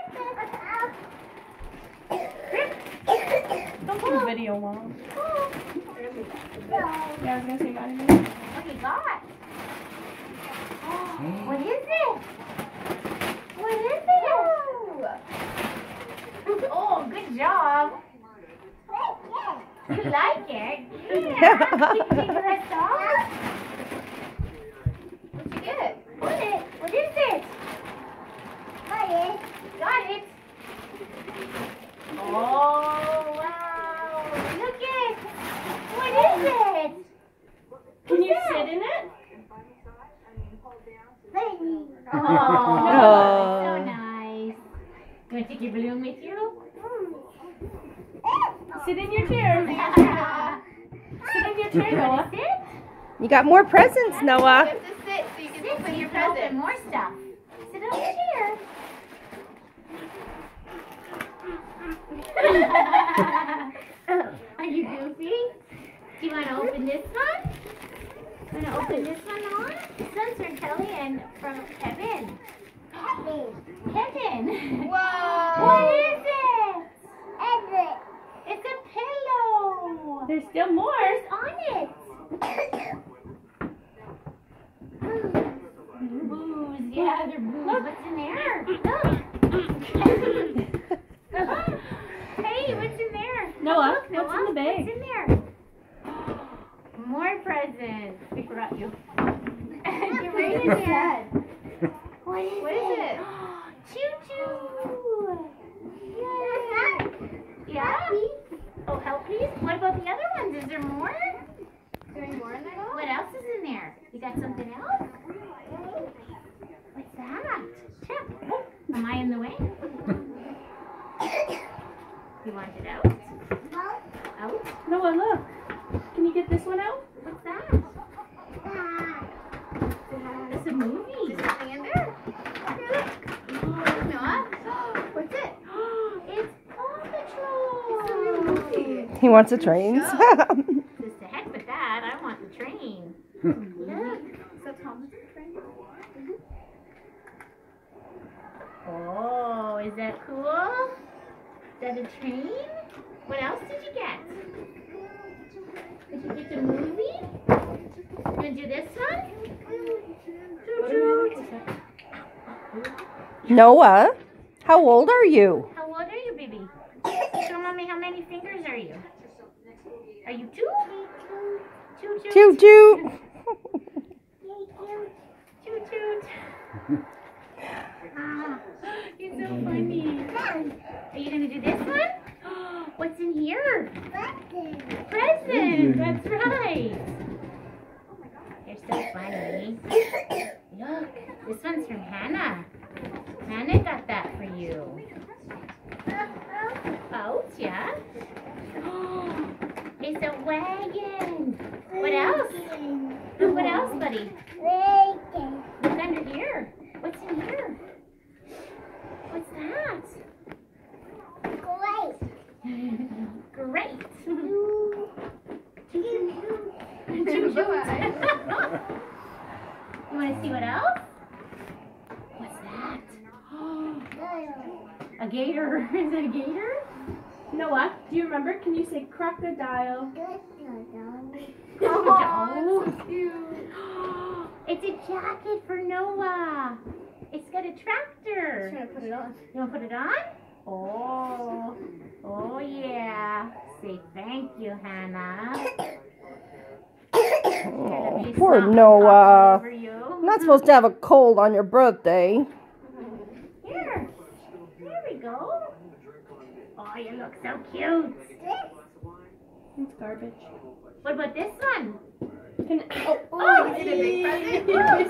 Don't do the video, Mom. Yeah, I was gonna say got it. What do you got? What is it? What is it? Oh, good job. You like it? Yeah. You can dress off. What'd you get? What is it? Got it. Oh, wow. Look it. What is it? Can you sit in it? Oh, so nice. You want to take your balloon with you? Sit in your chair. Sit in your chair, Noah. Sit? You got more presents, Noah. You have to sit so you can Sit open so your you can open present. more stuff. Sit on the chair. Are you goofy? Do you want to open this one? Want to open this one on? This one's from Kelly and from Kevin. Kevin. Whoa! What is it? It's a pillow. There's still more. What's on it? Booze. Yeah, they're booze. What's in there? Look. Hey, what's in there? Noah, Look, Noah, what's in the bag? What's in there? More presents. We forgot you. Get ready to head. What is it? Choo-choo. Yeah? Oh, help please? What about the other ones? Is there more? Is there any more in there? What else is in there? You got something else? What's that? Chip. Oh, am I in the way? You want it out? Out? Noah, look. Can you get this one out? What's that? It's a movie. Is there something in there? Noah? What's it? It's Paw Patrol. Movie. He wants a train. Just the heck with that. I want the train. Look. So Thomas is train. Oh, is that cool? Is that a train? What else did you get? Did you get the movie? You want to do this one? Noah, how old are you? How old are you, baby? Show mommy how many fingers are you? Are you two? Toot toot. Toot toot. Toot toot. Ah, you're so funny. Are you gonna do this one? What's in here? Present. That's right. You're so funny. Look, this one's from Hannah. Hannah got that for you. Out, yeah? It's a wagon. What else? What else, buddy? Look under here. What's in here? What's that? Great. You want to see what else? What's that? A gator. Is it a gator? Noah, do you remember? Can you say crocodile? Oh, it's a jacket for Noah. It's got a tractor. Trying to put it on. You want to put it on? Oh, oh yeah. Say thank you, Hannah. Oh, poor Noah. Over you. You're not supposed to have a cold on your birthday. Here. There we go. Oh, you look so cute. It's garbage. What about this one? Can, Oh, Is it a big present?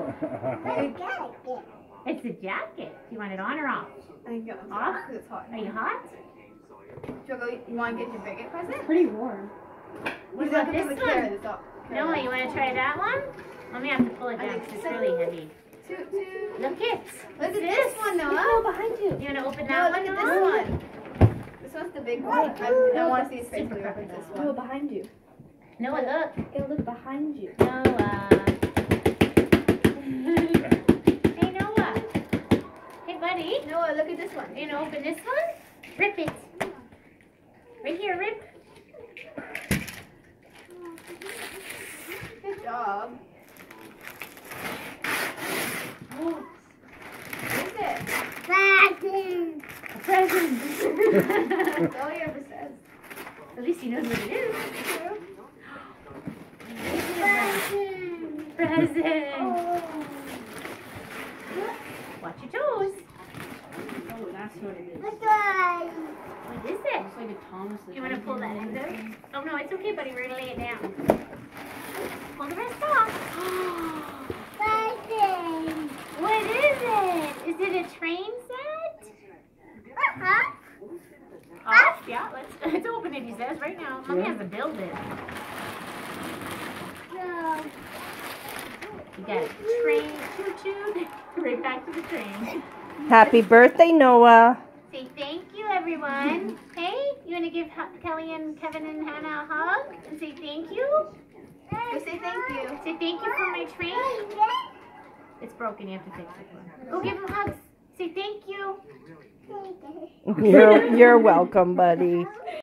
it's a jacket. Do you want it on or off? I think it's Off? because it's hot. Are you hot? You want to get your biggest present? pretty warm. What He's about not this gonna carry one? this up. No, you want to try that one? Let me have to pull it down because it's really heavy. Toot toot. Look it. Look at this one, No, Noah. behind you. You want to open No, that look one? at Noah? this one. This one's the big one. I want to see his face. Super Look at this Noah, one. behind you. Noah, look. It'll look behind you. Noah. Hey, Noah. Hey, buddy. buddy. Noah, look at this one. You know, open this one. Rip it. Right here, rip. Good job. What is it? A present. That's all he ever says. At least he knows what it is. Present. Watch your toes. Oh, that's what it is. What is it? It's like a Thomas. You want to pull that in there? Oh no, it's okay, buddy. We're gonna lay it down. Pull the rest off. What is it? Is it a train set? Oh, yeah. Let's open it. He says right now. Mommy has to build it. You got a train. Choo choo. Right back to the train. Happy birthday, Noah. Say thank you, everyone. Hey, you want to give Kelly and Kevin and Hannah a hug and say thank you? Go say thank you. Say thank you for my train. It's broken. You have to fix it. Go give them hugs. Say thank you. You're welcome, buddy.